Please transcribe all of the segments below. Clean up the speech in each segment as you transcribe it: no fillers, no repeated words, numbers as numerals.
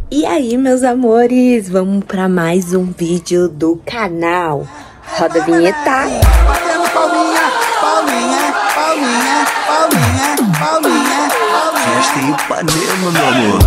E aí, meus amores, vamos para mais um vídeo do canal. Roda a vinheta. Batendo palminha, palminha, palminha, palminha, palminha, palminha. Festa em Ipanema, meu amor.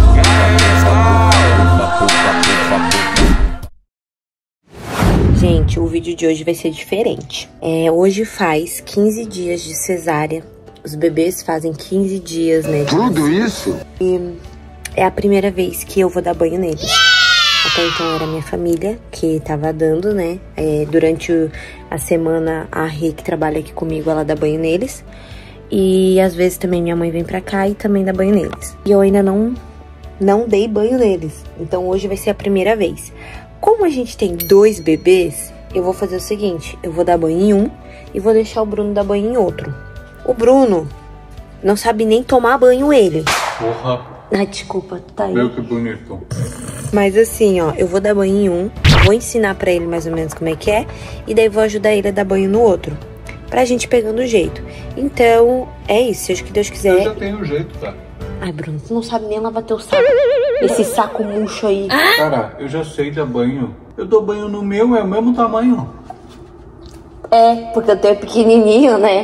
Gente, o vídeo de hoje vai ser diferente. Hoje faz 15 dias de cesárea. Os bebês fazem 15 dias, né? Tudo isso? E é a primeira vez que eu vou dar banho neles. Até então era minha família que tava dando, né? Durante a semana, a Rê, que trabalha aqui comigo, ela dá banho neles. E às vezes também minha mãe vem pra cá e também dá banho neles. E eu ainda não dei banho neles. Então hoje vai ser a primeira vez. Como a gente tem 2 bebês, eu vou fazer o seguinte. Eu vou dar banho em um e vou deixar o Bruno dar banho em outro. O Bruno não sabe nem tomar banho ele. Porra. Ai, desculpa, tá aí. Meu, que bonito. Mas assim, ó, eu vou dar banho em um, vou ensinar pra ele mais ou menos como é que é, e daí vou ajudar ele a dar banho no outro, pra gente pegando o jeito. Então, é isso, seja o que Deus quiser. Eu já tenho jeito, tá? Ai, Bruno, tu não sabe nem lavar teu saco. Esse saco murcho aí. Cara, eu já sei dar banho. Eu dou banho no meu, é o mesmo tamanho. Porque eu tenho pequenininho, né?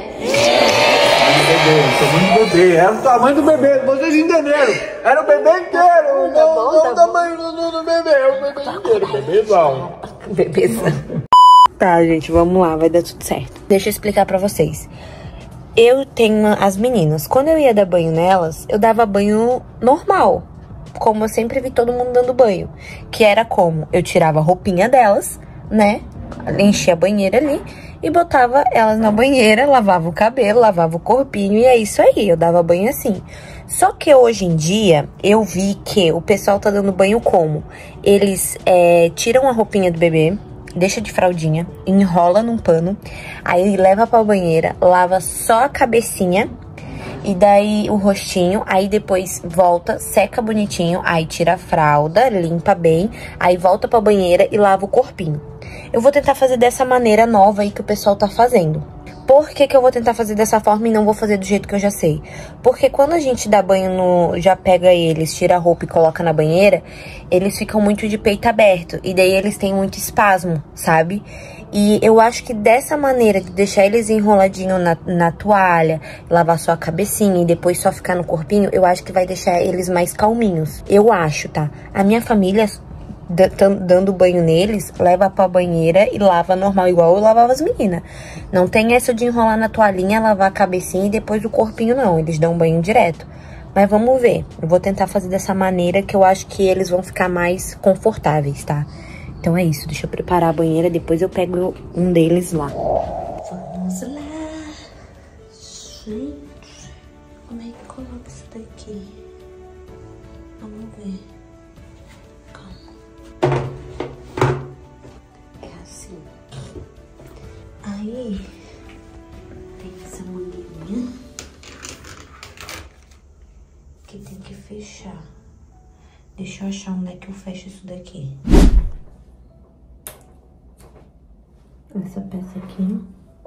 O tamanho do bebê, era o tamanho do bebê, vocês entenderam? Era o bebê inteiro, não o tamanho do bebê, é o bebê inteiro, bebêzão. Bebezão. Tá, gente, vamos lá, vai dar tudo certo. Deixa eu explicar pra vocês. Eu tenho as meninas, quando eu ia dar banho nelas, eu dava banho normal, como eu sempre vi todo mundo dando banho. Que era como? Eu tirava a roupinha delas, né? Enchia a banheira ali e botava elas na banheira, lavava o cabelo, lavava o corpinho e é isso aí, eu dava banho assim. Só que hoje em dia eu vi que o pessoal tá dando banho como? Eles tiram a roupinha do bebê, deixa de fraldinha, enrola num pano, aí leva pra banheira, lava só a cabecinha e daí o rostinho, aí depois volta, seca bonitinho, aí tira a fralda, limpa bem, aí volta pra banheira e lava o corpinho. Eu vou tentar fazer dessa maneira nova aí que o pessoal tá fazendo. Por que que eu vou tentar fazer dessa forma e não vou fazer do jeito que eu já sei? Porque quando a gente dá banho já pega eles, tira a roupa e coloca na banheira, eles ficam muito de peito aberto. E daí eles têm muito espasmo, sabe? E eu acho que dessa maneira, de deixar eles enroladinhos na toalha, lavar só a cabecinha e depois só ficar no corpinho, eu acho que vai deixar eles mais calminhos. Eu acho, tá? A minha família, dando banho neles, leva pra banheira e lava normal, igual eu lavava as meninas. Não tem essa de enrolar na toalhinha, lavar a cabecinha e depois o corpinho, não. Eles dão banho direto. Mas vamos ver. Eu vou tentar fazer dessa maneira que eu acho que eles vão ficar mais confortáveis, tá? Então é isso. Deixa eu preparar a banheira, depois eu pego um deles lá. Vamos lá. Gente, como é que coloca isso daqui? Vamos ver. Aí, tem essa mangueirinha que tem que fechar. Deixa eu achar onde é que eu fecho isso daqui. Essa peça aqui.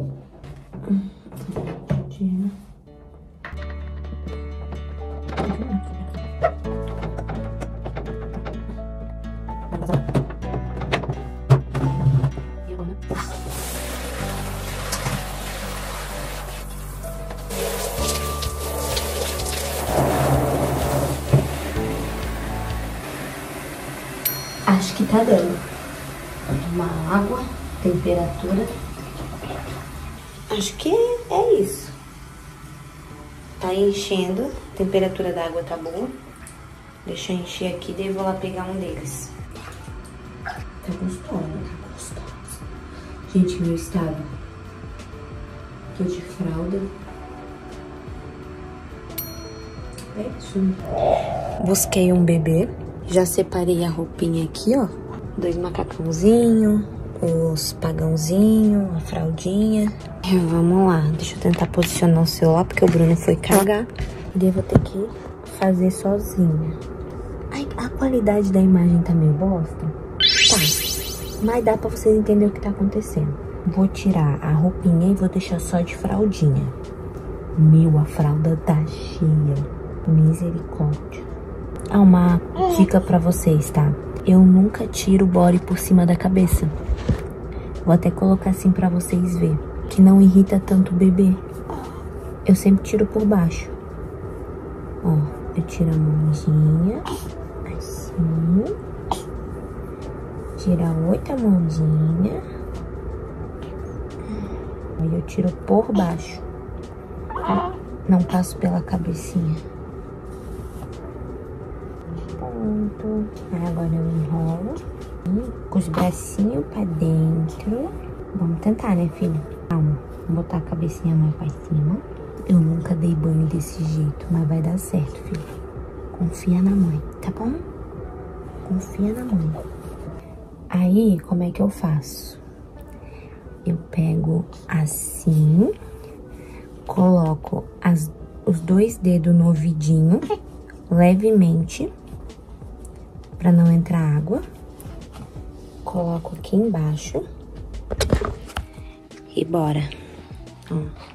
Acho que tá dando. Vou tomar água, temperatura. Acho que é isso. Tá enchendo, a temperatura da água tá boa. Deixa eu encher aqui, daí eu vou lá pegar um deles. Tá gostoso, tá gostoso. Gente, meu estado. Tô de fralda. É isso. Busquei um bebê. Já separei a roupinha aqui, ó. 2 macacãozinhos, os pagãozinhos, a fraldinha. Vamos lá, deixa eu tentar posicionar o celular, porque o Bruno foi cagar. E daí eu vou ter que fazer sozinha. Ai, a qualidade da imagem tá meio bosta. Tá, mas dá pra vocês entenderem o que tá acontecendo. Vou tirar a roupinha e vou deixar só de fraldinha. Meu, a fralda tá cheia. Misericórdia. Uma dica pra vocês, tá? Eu nunca tiro o body por cima da cabeça. Vou até colocar assim pra vocês verem. Que não irrita tanto o bebê. Eu sempre tiro por baixo. Ó, eu tiro a mãozinha. Assim. Tiro a outra mãozinha. Aí eu tiro por baixo. Não passo pela cabecinha. Pronto. Aí agora eu enrolo. Com os bracinhos pra dentro. Vamos tentar, né, filha? Calma. Vou botar a cabecinha mais pra cima. Eu nunca dei banho desse jeito, mas vai dar certo, filha. Confia na mãe, tá bom? Confia na mãe. Aí, como é que eu faço? Eu pego assim, coloco os 2 dedos no ouvidinho, levemente, pra não entrar água. Coloco aqui embaixo. E bora. Ó.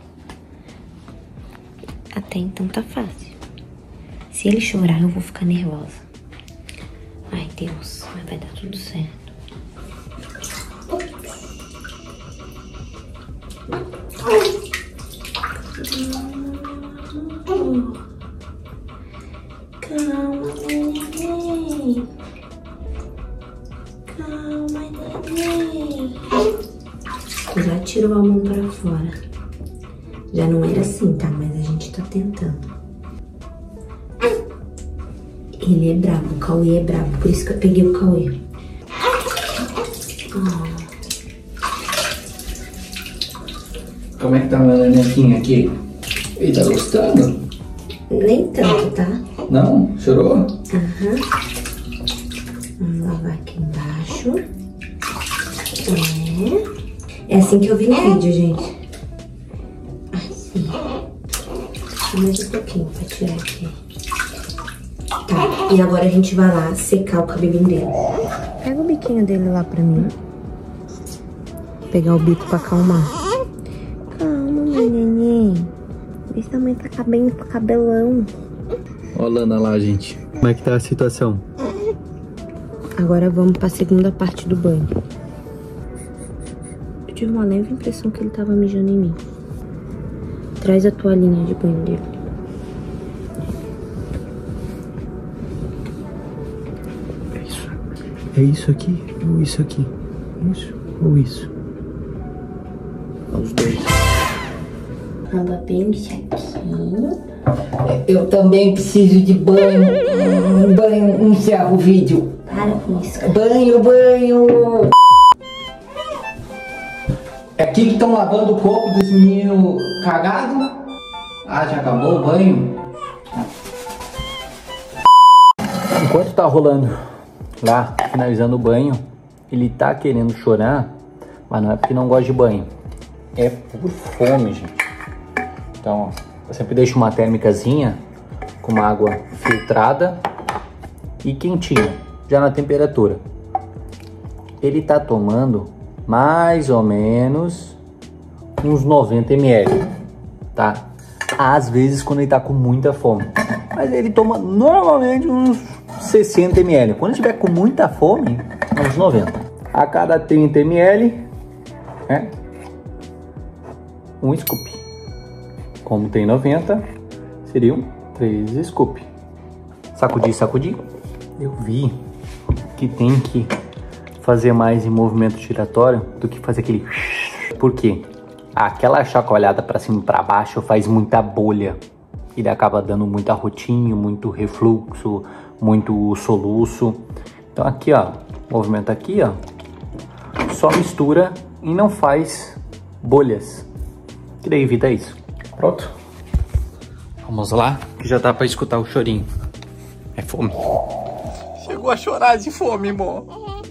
Até então tá fácil. Se ele chorar, eu vou ficar nervosa. Ai, Deus, mas vai dar tudo certo. Calma, neném. Calma, neném. Já tirou a mão pra fora. Já não era assim, tá? Mas a gente tá tentando. Ele é bravo, o Cauê é bravo. Por isso que eu peguei o Cauê. Como é que tá meu nenequinho aqui? Ele tá gostando? Nem tanto, tá? Não? Chorou? Aham. Vamos lavar aqui embaixo. É assim que eu vi no vídeo, gente. Assim. Mais um pouquinho pra tirar aqui. Tá, e agora a gente vai lá secar o cabelinho dele. Pega o biquinho dele lá pra mim. Vou pegar o bico pra acalmar. Calma, meu neném. Vê se a mãe tá cabendo pro cabelão. Olha a Lana lá, gente. Como é que tá a situação? Agora vamos pra segunda parte do banho. Eu tive uma leve impressão que ele tava mijando em mim. Traz a toalhinha de banho dele. É isso aqui ou isso aqui? Isso ou isso? Os dois. Lava bem sequinho. Eu também preciso de banho. Banho, encerra o vídeo. Para com isso, cara. Banho. É aqui que estão lavando o corpo dos meninos cagados? Ah, já acabou o banho? Enquanto tá rolando lá, finalizando o banho, ele tá querendo chorar, mas não é porque não gosta de banho. É por fome, gente. Então, ó, eu sempre deixo uma térmicazinha com uma água filtrada e quentinha, já na temperatura. Ele tá tomando mais ou menos uns 90 ml, tá? Às vezes quando ele tá com muita fome, mas ele toma normalmente uns 60 ml. Quando ele tiver com muita fome, uns 90. A cada 30 ml, né? Um scoop. Como tem 90, seriam 3 scoop. Sacudir, sacudir. Eu vi que tem que fazer mais em movimento giratório do que fazer aquele... Por quê? Aquela chacoalhada para cima e para baixo faz muita bolha. Ele acaba dando muito arrotinho, muito refluxo, muito soluço. Então aqui, ó, movimento aqui, ó, só mistura e não faz bolhas. Que daí evita isso. Pronto. Vamos lá, que já dá para escutar o chorinho. É fome. Chegou a chorar de fome, amor.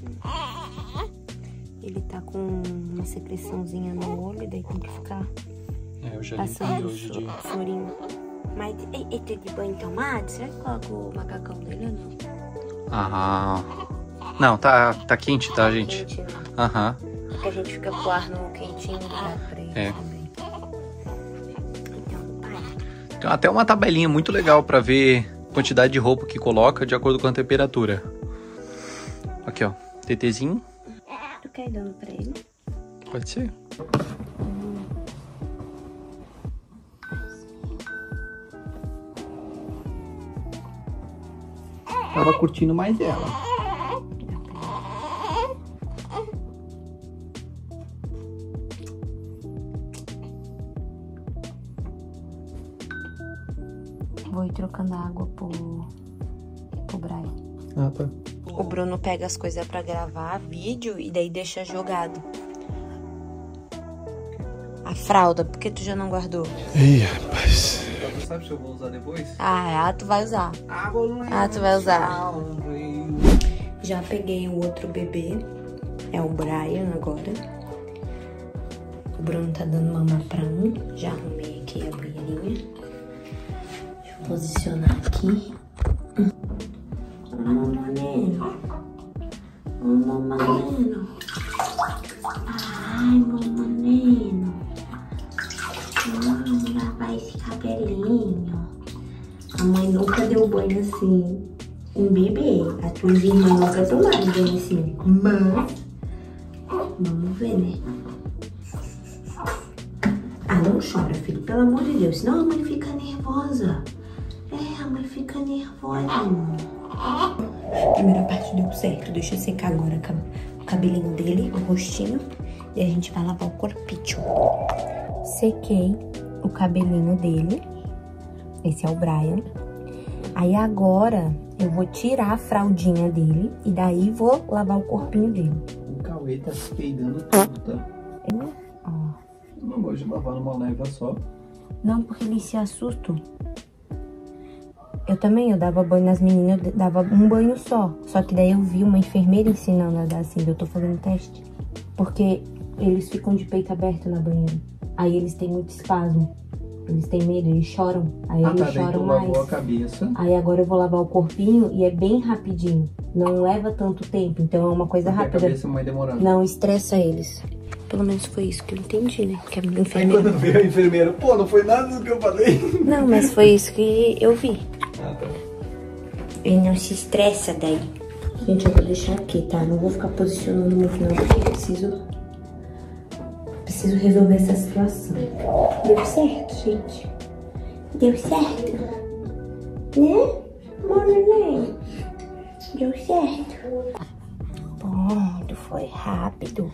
Ele tá com uma secreçãozinha no olho, daí tem que ficar Eu já passando o chorinho. Mas ele tem de banho tomado? Será que coloca o macacão dele ou não? Aham. Não, tá quente, tá, gente? Quente, né? Aham. Porque a gente fica com o ar no quentinho do gato pra ele também. Então, pai. Tem até uma tabelinha muito legal pra ver quantidade de roupa que coloca de acordo com a temperatura. Aqui, ó. TTzinho. Tu quer ir dando pra ele? Pode ser. Tava curtindo mais ela. Vou ir trocando a água pro Brian. Ah, tá. O Bruno pega as coisas pra gravar vídeo e daí deixa jogado. A fralda, por que tu já não guardou? Ih, rapaz. Você sabe se eu vou usar depois? Tu vai usar. Tu vai usar. Já peguei o outro bebê. É o Brian agora. O Bruno tá dando mamar pra um. Já arrumei aqui a banheirinha. Deixa eu posicionar aqui. Mamaneno. Mamaneno. Ai, mamaneno. Vamos lavar esse cabelinho. A mãe nunca deu banho assim em bebê. A tua irmã nunca tomaram banho assim. Mas vamos ver, né? Não chora, filho. Pelo amor de Deus. Senão a mãe fica nervosa. A mãe fica nervosa, amor. A primeira parte deu certo. Deixa eu secar agora o cabelinho dele, o rostinho. E a gente vai lavar o corpinho. Sequei o cabelinho dele. Esse é o Brian. Aí agora eu vou tirar a fraldinha dele e daí vou lavar o corpinho dele. O Cauê tá se peidando tudo, tá? Ó. Não gosto de lavar numa leva só. Não, porque eles se assustam. Eu dava banho nas meninas, eu dava um banho só. Só que daí eu vi uma enfermeira ensinando a dar assim, eu tô fazendo teste. Porque eles ficam de peito aberto na banheira. Aí eles têm muito espasmo. Eles têm medo, eles choram. Aí eles choram mais. Lavou a cabeça. Aí agora eu vou lavar o corpinho e é bem rapidinho. Não leva tanto tempo, então é uma coisa rápida. A cabeça é mais demorada. Não estressa eles. Pelo menos foi isso que eu entendi, né? Que a Aí enfermeira... quando veio a enfermeira, pô, não foi nada do que eu falei. Não, mas foi isso que eu vi. Ah, tá. Ele não se estressa daí. Gente, eu vou deixar aqui, tá? Não vou ficar posicionando muito não, porque preciso resolver essa situação. Deu certo, gente? Deu certo? Né? Amor, neném? Deu certo? Pronto, foi rápido.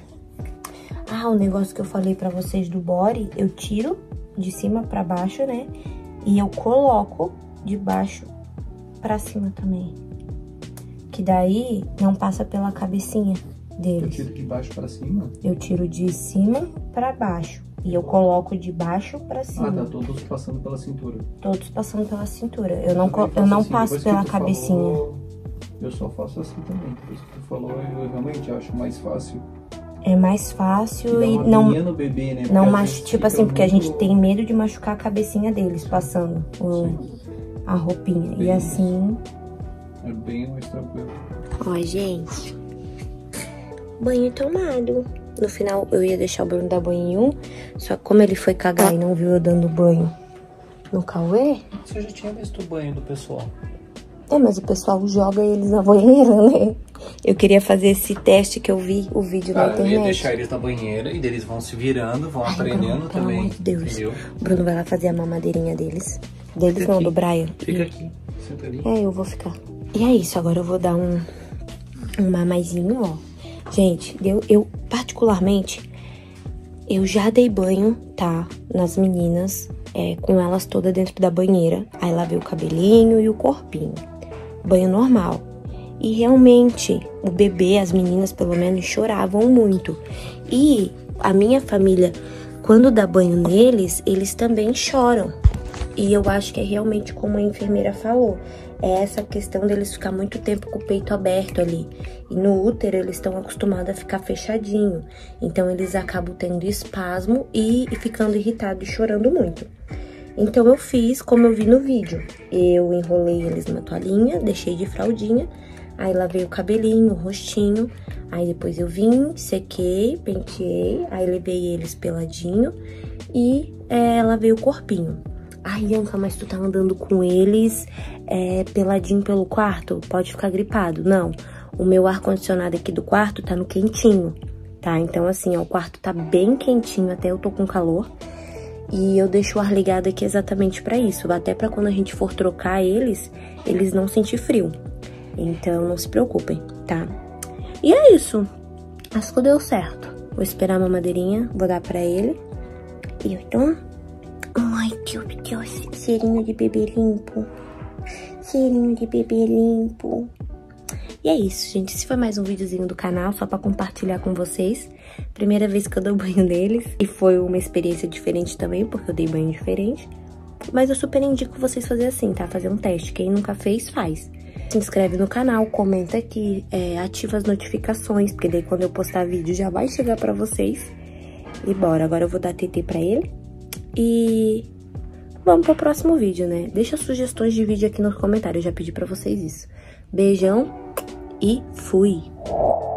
O negócio que eu falei pra vocês do body, eu tiro de cima pra baixo, né? E eu coloco de baixo pra cima também. Que daí não passa pela cabecinha deles. Eu tiro de baixo pra cima? Eu tiro de cima pra baixo. E eu coloco de baixo pra cima. Ah, tá. Todos passando pela cintura. Todos passando pela cintura. Eu não assim, passo pela cabecinha. Eu só faço assim também. Depois que tu falou, eu realmente acho mais fácil. É mais fácil e não... no bebê, né? Não machuca, tipo assim, porque a gente tem medo de machucar a cabecinha deles passando a roupinha. Bem e assim... É bem mais tranquilo. Ó, gente. Banho tomado. No final, eu ia deixar o Bruno dar banho em um. Só que como ele foi cagar e não viu eu dando banho no Cauê... Você já tinha visto o banho do pessoal? Mas o pessoal joga eles na banheira, né? Eu queria fazer esse teste que eu vi o vídeo na internet. Eu ia deixar eles na banheira e eles vão se virando, vão aprendendo Bruno, também. Pelo amor de Deus. Entendeu? O Bruno vai lá fazer a mamadeirinha deles. Deles Fica não, aqui. do Brian. Fica aqui, senta ali. Eu vou ficar. E é isso, agora eu vou dar um mamaizinho, ó. Gente, eu particularmente, eu já dei banho, tá? Nas meninas, com elas todas dentro da banheira. Aí lavei o cabelinho e o corpinho. Banho normal. E realmente, o bebê, as meninas pelo menos, choravam muito. E a minha família, quando dá banho neles, eles também choram. E eu acho que é realmente como a enfermeira falou. É essa questão deles ficar muito tempo com o peito aberto ali. E no útero eles estão acostumados a ficar fechadinho. Então eles acabam tendo espasmo e ficando irritados e chorando muito. Então eu fiz como eu vi no vídeo. Eu enrolei eles numa toalhinha, deixei de fraldinha. Aí lavei o cabelinho, o rostinho. Aí depois eu vim, sequei, penteei. Aí levei eles peladinho e lavei o corpinho. Ai, Ianca, mas tu tá andando com eles peladinho pelo quarto? Pode ficar gripado. Não, o meu ar-condicionado aqui do quarto tá no quentinho, tá? Então, assim, ó, o quarto tá bem quentinho, até eu tô com calor. E eu deixo o ar ligado aqui exatamente pra isso, até pra quando a gente for trocar eles não sentir frio. Então, não se preocupem, tá? E é isso. Acho que deu certo. Vou esperar a mamadeirinha, vou dar pra ele. E eu tô... Ai, meu Deus, cheirinho de bebê limpo. Cheirinho de bebê limpo. E é isso, gente. Esse foi mais um videozinho do canal, só pra compartilhar com vocês. Primeira vez que eu dou banho neles. E foi uma experiência diferente também, porque eu dei banho diferente. Mas eu super indico vocês fazerem assim, tá? Fazer um teste. Quem nunca fez, faz. Se inscreve no canal, comenta aqui, ativa as notificações, porque daí quando eu postar vídeo já vai chegar pra vocês. E bora, agora eu vou dar TT pra ele. E vamos pro próximo vídeo, né? Deixa sugestões de vídeo aqui nos comentários, eu já pedi pra vocês isso. Beijão e fui!